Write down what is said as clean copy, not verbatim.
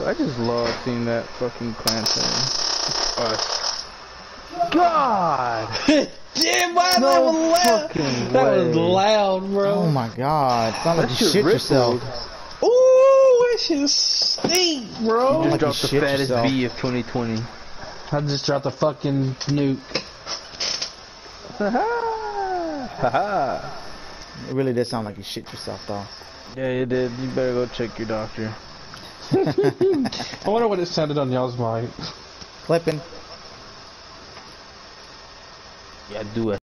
I just love seeing that fucking clan thing. God! Damn, why No that was loud? fucking That was way. loud, bro. Oh my god. It's not like That you shit shit rippled. yourself. Ooh, that shit stink, bro. Just like dropped you the shit fattest yourself. V of 2020. I just dropped a fucking nuke. Haha! It really did sound like you shit yourself though. Yeah, you did. You better go check your doctor. I wonder what it sounded on y'all's mic. Clipping. Yeah, do it.